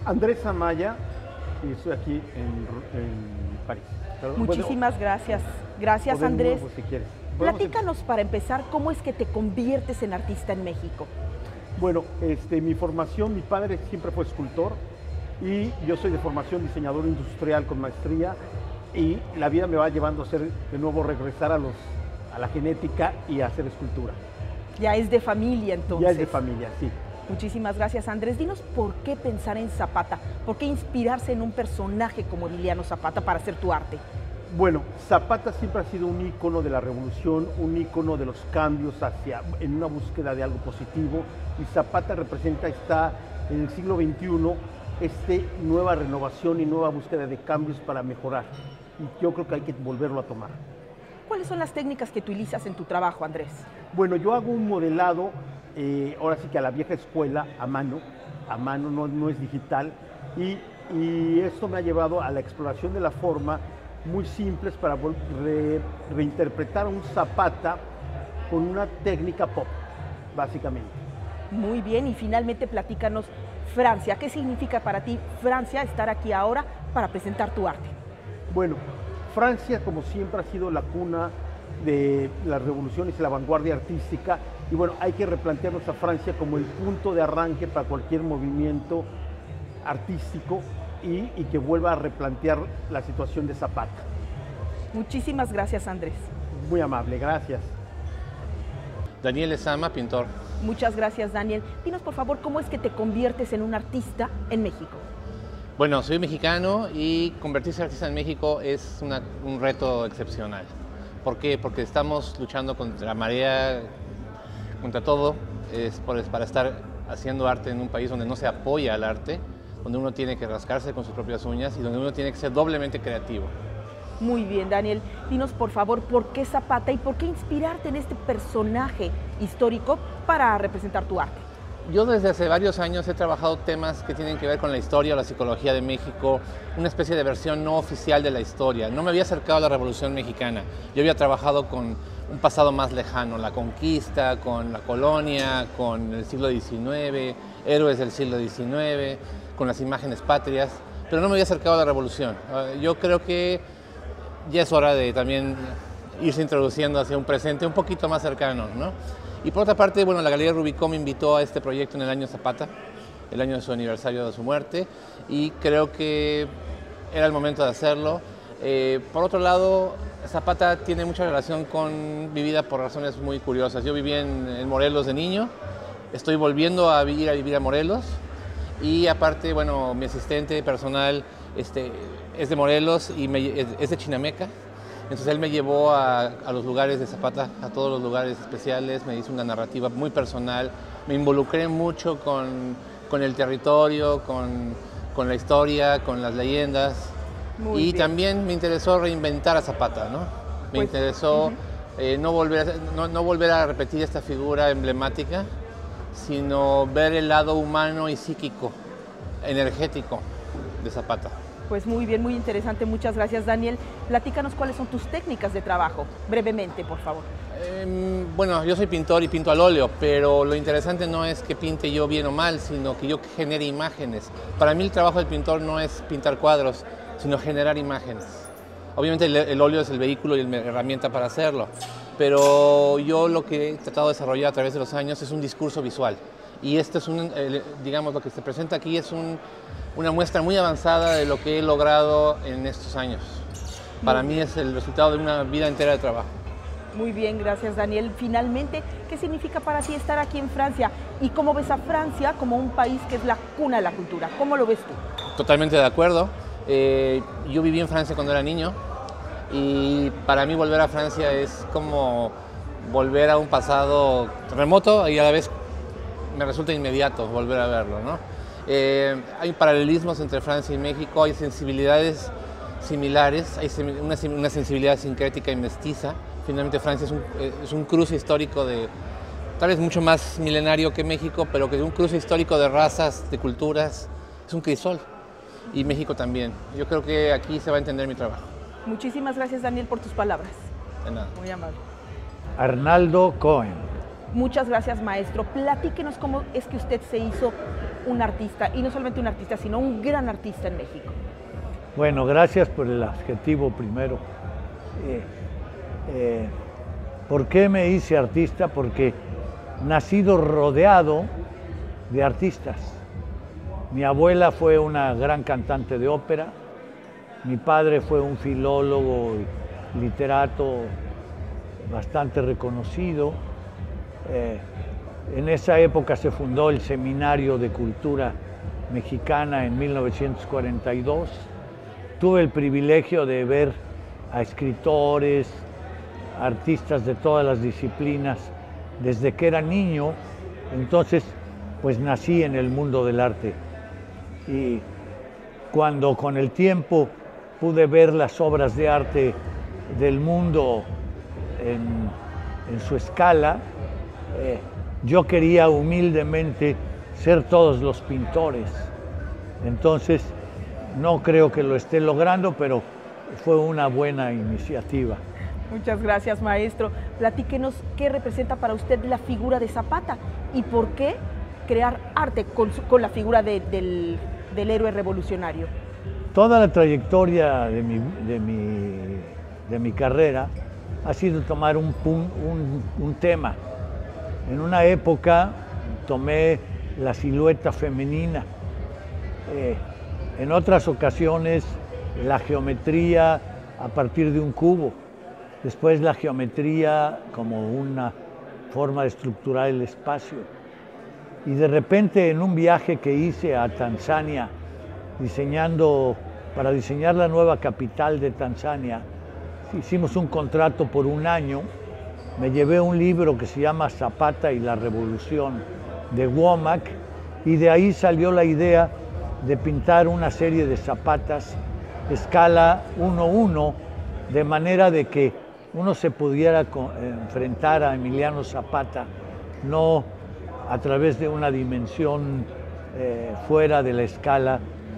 Andrés Amaya y estoy aquí en París. Pero, Muchísimas gracias. Gracias, Andrés. Nuevo, si quieres. Platícanos para empezar, ¿cómo es que te conviertes en artista en México? Bueno, mi formación, mi padre siempre fue escultor y yo soy de formación diseñador industrial con maestría y la vida me va llevando a ser de nuevo regresar a la genética y a hacer escultura. Ya es de familia entonces. Ya es de familia, sí. Muchísimas gracias, Andrés. Dinos por qué pensar en Zapata, por qué inspirarse en un personaje como Emiliano Zapata para hacer tu arte. Bueno, Zapata siempre ha sido un ícono de la revolución, un ícono de los cambios en una búsqueda de algo positivo, y Zapata representa en el siglo XXI, nueva renovación y nueva búsqueda de cambios para mejorar. Y yo creo que hay que volverlo a tomar. ¿Cuáles son las técnicas que utilizas en tu trabajo, Andrés? Bueno, yo hago un modelado, ahora sí que a la vieja escuela, a mano, no es digital, y esto me ha llevado a la exploración de la forma muy simples para reinterpretar un Zapata con una técnica pop, básicamente. Muy bien, y finalmente platícanos Francia. ¿Qué significa para ti, Francia, estar aquí ahora para presentar tu arte? Bueno, Francia, como siempre, ha sido la cuna de las revoluciones y la vanguardia artística, y bueno, hay que replantearnos a Francia como el punto de arranque para cualquier movimiento artístico y que vuelva a replantear la situación de Zapata. Muchísimas gracias, Andrés. Muy amable, gracias. Daniel Lezama, pintor. Muchas gracias, Daniel. Dinos, por favor, ¿cómo es que te conviertes en un artista en México? Bueno, soy mexicano y convertirse en artista en México es un reto excepcional. ¿Por qué? Porque estamos luchando contra la marea, contra todo, para estar haciendo arte en un país donde no se apoya al arte, donde uno tiene que rascarse con sus propias uñas y donde uno tiene que ser doblemente creativo. Muy bien, Daniel. Dinos, por favor, ¿por qué Zapata y por qué inspirarte en este personaje histórico para representar tu arte? Yo desde hace varios años he trabajado temas que tienen que ver con la historia o la psicología de México, una especie de versión no oficial de la historia. No me había acercado a la Revolución Mexicana. Yo había trabajado con un pasado más lejano, la conquista, con la colonia, con el siglo XIX, héroes del siglo XIX, con las imágenes patrias, pero no me había acercado a la Revolución. Yo creo que ya es hora de también irse introduciendo hacia un presente un poquito más cercano, ¿no? Y por otra parte, bueno, la Galería Rubicón me invitó a este proyecto en el año Zapata, el año de su aniversario de su muerte, y creo que era el momento de hacerlo. Por otro lado, Zapata tiene mucha relación con mi vida por razones muy curiosas. Yo viví en Morelos de niño, estoy volviendo a vivir a Morelos, y aparte, bueno, mi asistente personal es de Morelos y es de Chinameca. Entonces él me llevó a los lugares de Zapata, a todos los lugares especiales, me hizo una narrativa muy personal, me involucré mucho con el territorio, con la historia, con las leyendas. Y también me interesó reinventar a Zapata, ¿no? Me interesó no volver a repetir esta figura emblemática, sino ver el lado humano y psíquico, energético de Zapata. Pues muy bien, muy interesante. Muchas gracias, Daniel. Platícanos cuáles son tus técnicas de trabajo, brevemente, por favor. Bueno, yo soy pintor y pinto al óleo, pero lo interesante no es que pinte yo bien o mal, sino que yo genere imágenes. Para mí el trabajo del pintor no es pintar cuadros, sino generar imágenes. Obviamente el óleo es el vehículo y la herramienta para hacerlo, pero yo lo que he tratado de desarrollar a través de los años es un discurso visual. Y esto es digamos, lo que se presenta aquí es una muestra muy avanzada de lo que he logrado en estos años. Para mí es el resultado de una vida entera de trabajo. Muy bien, gracias, Daniel. Finalmente, ¿qué significa para ti estar aquí en Francia? ¿Y cómo ves a Francia como un país que es la cuna de la cultura? ¿Cómo lo ves tú? Totalmente de acuerdo. Yo viví en Francia cuando era niño y para mí volver a Francia es como volver a un pasado remoto y a la vez me resulta inmediato volver a verlo, ¿no? Hay paralelismos entre Francia y México, hay sensibilidades similares, hay una sensibilidad sincrética y mestiza. Finalmente Francia es un cruce histórico tal vez mucho más milenario que México, pero que es un cruce histórico de razas, de culturas, es un crisol. Y México también. Yo creo que aquí se va a entender mi trabajo. Muchísimas gracias, Daniel, por tus palabras. De nada. Muy amable. Arnaldo Cohen. Muchas gracias, maestro. Platíquenos cómo es que usted se hizo un artista, y no solamente un artista, sino un gran artista en México. Bueno, gracias por el adjetivo primero. ¿Por qué me hice artista? Porque nacido rodeado de artistas. Mi abuela fue una gran cantante de ópera, mi padre fue un filólogo y literato bastante reconocido. En esa época se fundó el Seminario de Cultura Mexicana en 1942. Tuve el privilegio de ver a escritores, artistas de todas las disciplinas desde que era niño, entonces pues nací en el mundo del arte. Y cuando con el tiempo pude ver las obras de arte del mundo en su escala, yo quería humildemente ser todos los pintores. Entonces, no creo que lo esté logrando, pero fue una buena iniciativa. Muchas gracias, maestro. Platíquenos qué representa para usted la figura de Zapata y por qué crear arte con la figura del héroe revolucionario. Toda la trayectoria de mi carrera ha sido tomar un tema. En una época tomé la silueta femenina, en otras ocasiones la geometría a partir de un cubo, después la geometría como una forma de estructurar el espacio. Y de repente en un viaje que hice a Tanzania, para diseñar la nueva capital de Tanzania, hicimos un contrato por un año. Me llevé un libro que se llama Zapata y la Revolución de Womack, y de ahí salió la idea de pintar una serie de zapatas escala 1:1, de manera de que uno se pudiera enfrentar a Emiliano Zapata, no a través de una dimensión fuera de la escala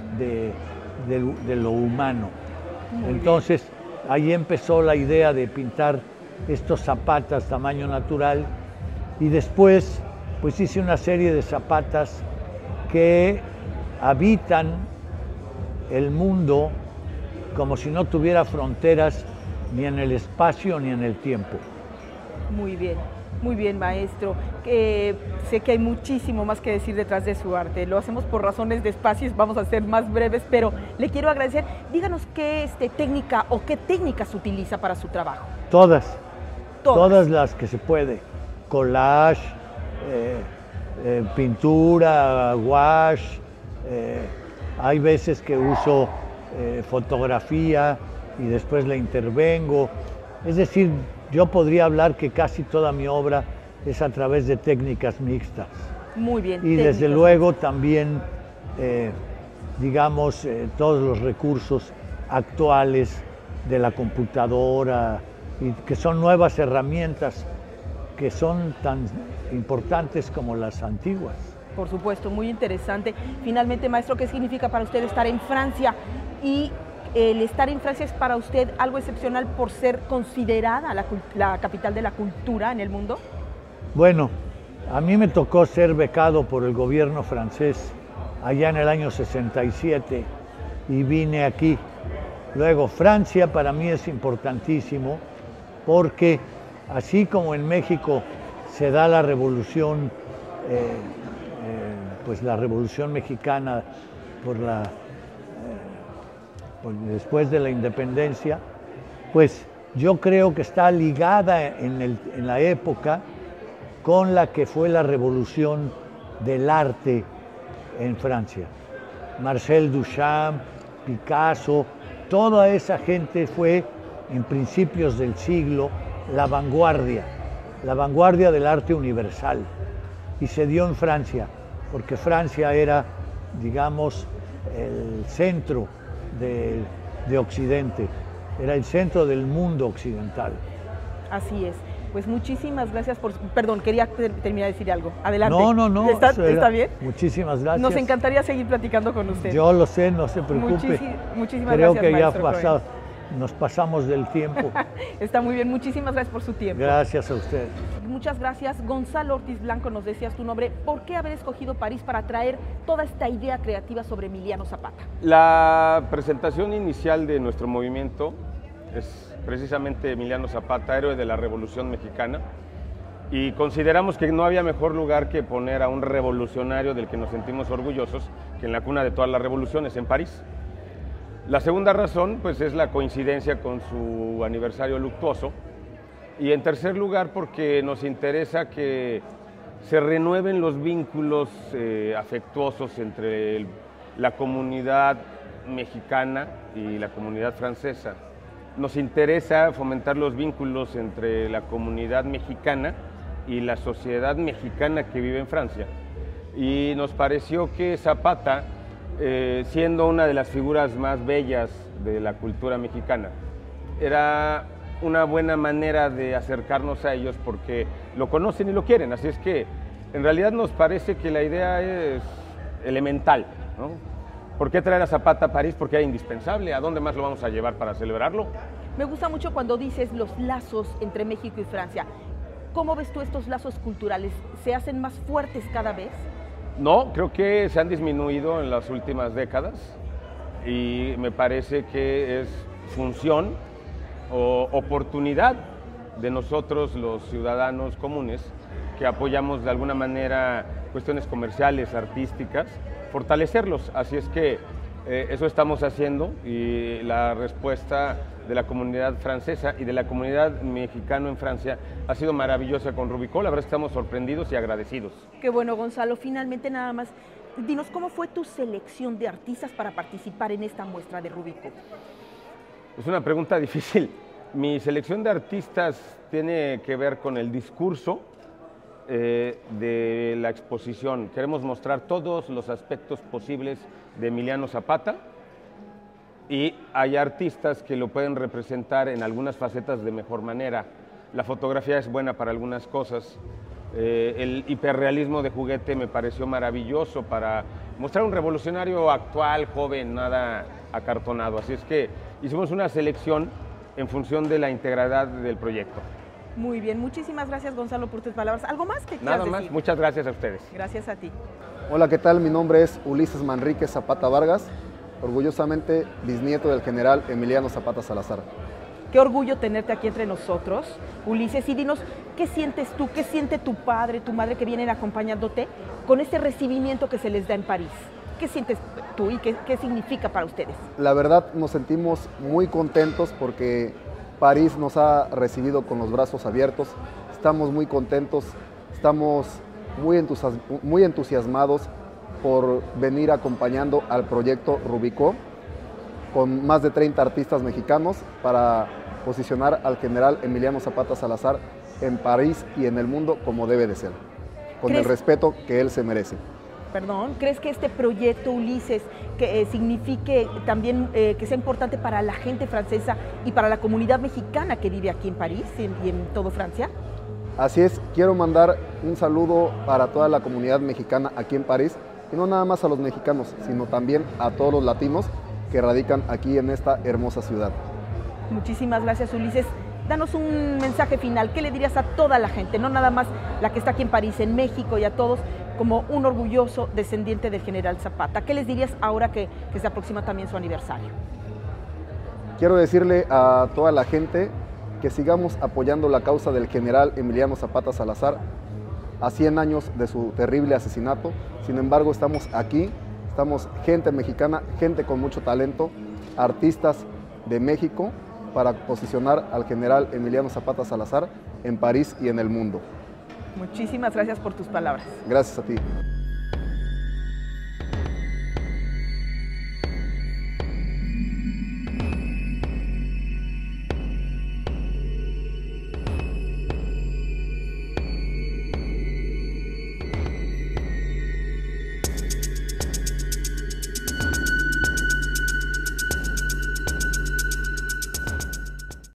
de lo humano. Entonces, ahí empezó la idea de pintar estos zapatas tamaño natural, y después pues hice una serie de zapatas que habitan el mundo como si no tuviera fronteras ni en el espacio ni en el tiempo. Muy bien, maestro. Sé que hay muchísimo más que decir detrás de su arte. Lo hacemos por razones de espacios, vamos a ser más breves, pero le quiero agradecer. Díganos qué técnica o qué técnicas utiliza para su trabajo. Todas las que se puede. Collage, pintura, wash. Hay veces que uso fotografía y después la intervengo. Es decir, yo podría hablar que casi toda mi obra es a través de técnicas mixtas. Muy bien. Y desde luego también, digamos, todos los recursos actuales de la computadora, y que son nuevas herramientas que son tan importantes como las antiguas. Por supuesto, muy interesante. Finalmente, maestro, ¿qué significa para usted estar en Francia? Y el estar en Francia es para usted algo excepcional por ser considerada la capital de la cultura en el mundo. Bueno, a mí me tocó ser becado por el gobierno francés allá en el año 67 y vine aquí. Luego, Francia para mí es importantísimo porque así como en México se da la revolución, pues la revolución mexicana después de la independencia, pues yo creo que está ligada en la época con la que fue la revolución del arte en Francia. Marcel Duchamp, Picasso, toda esa gente fue en principios del siglo la vanguardia del arte universal, y se dio en Francia, porque Francia era, digamos, el centro de Occidente, era el centro del mundo occidental. Así es. Pues muchísimas gracias por... Perdón, quería terminar de decir algo. Adelante. No. ¿Está bien? Muchísimas gracias. Nos encantaría seguir platicando con usted. Yo lo sé, no se preocupe. Muchísimas Creo gracias, que ya ha maestro pasado. nos pasamos del tiempo. Está muy bien, muchísimas gracias por su tiempo. Gracias a usted. Muchas gracias. Gonzalo Ortiz Blanco, nos decías tu nombre. ¿Por qué haber escogido París para traer toda esta idea creativa sobre Emiliano Zapata? La presentación inicial de nuestro movimiento es precisamente Emiliano Zapata, héroe de la Revolución Mexicana, y consideramos que no había mejor lugar que poner a un revolucionario del que nos sentimos orgullosos que en la cuna de todas las revoluciones, en París. La segunda razón, pues, es la coincidencia con su aniversario luctuoso, y en tercer lugar porque nos interesa que se renueven los vínculos afectuosos entre la comunidad mexicana y la comunidad francesa. Nos interesa fomentar los vínculos entre la comunidad mexicana y la sociedad mexicana que vive en Francia. Y nos pareció que Zapata, siendo una de las figuras más bellas de la cultura mexicana, era una buena manera de acercarnos a ellos porque lo conocen y lo quieren. Así es que en realidad nos parece que la idea es elemental, ¿no? ¿Por qué traer a Zapata a París? Porque era indispensable. ¿A dónde más lo vamos a llevar para celebrarlo? Me gusta mucho cuando dices los lazos entre México y Francia. ¿Cómo ves tú estos lazos culturales? ¿Se hacen más fuertes cada vez? No, creo que se han disminuido en las últimas décadas y me parece que es función o oportunidad de nosotros los ciudadanos comunes que apoyamos de alguna manera cuestiones comerciales, artísticas, fortalecerlos. Así es que eso estamos haciendo y la respuesta de la comunidad francesa y de la comunidad mexicana en Francia ha sido maravillosa con Rubicó. La verdad es que estamos sorprendidos y agradecidos. Qué bueno, Gonzalo. Finalmente, nada más, dinos, ¿cómo fue tu selección de artistas para participar en esta muestra de Rubicó? Es una pregunta difícil. Mi selección de artistas tiene que ver con el discurso de la exposición. Queremos mostrar todos los aspectos posibles de Emiliano Zapata y hay artistas que lo pueden representar en algunas facetas de mejor manera. La fotografía es buena para algunas cosas. El hiperrealismo de juguete me pareció maravilloso para mostrar un revolucionario actual, joven, nada acartonado. Así es que hicimos una selección en función de la integridad del proyecto. Muy bien, muchísimas gracias, Gonzalo, por tus palabras. ¿Algo más que quieras Nada más, decir? muchas gracias a ustedes. Gracias a ti. Hola, ¿qué tal? Mi nombre es Ulises Manrique Zapata Vargas, orgullosamente bisnieto del general Emiliano Zapata Salazar. Qué orgullo tenerte aquí entre nosotros, Ulises, y dinos, ¿qué sientes tú, qué siente tu padre, tu madre que vienen acompañándote con este recibimiento que se les da en París? ¿Qué sientes tú y qué significa para ustedes? La verdad nos sentimos muy contentos porque París nos ha recibido con los brazos abiertos. Estamos muy contentos, estamos muy entusiasmados por venir acompañando al proyecto Rubicó con más de 30 artistas mexicanos para posicionar al general Emiliano Zapata Salazar en París y en el mundo como debe de ser, con el respeto que él se merece. Perdón, ¿crees que este proyecto, Ulises, que signifique también que sea importante para la gente francesa y para la comunidad mexicana que vive aquí en París y en todo Francia? Así es, quiero mandar un saludo para toda la comunidad mexicana aquí en París, y no nada más a los mexicanos, sino también a todos los latinos que radican aquí en esta hermosa ciudad. Muchísimas gracias, Ulises. Danos un mensaje final. ¿Qué le dirías a toda la gente, no nada más la que está aquí en París, en México, y a todos, como un orgulloso descendiente del general Zapata? ¿Qué les dirías ahora que se aproxima también su aniversario? Quiero decirle a toda la gente que sigamos apoyando la causa del general Emiliano Zapata Salazar a 100 años de su terrible asesinato. Sin embargo, estamos aquí, estamos gente mexicana, gente con mucho talento, artistas de México, para posicionar al general Emiliano Zapata Salazar en París y en el mundo. Muchísimas gracias por tus palabras. Gracias a ti.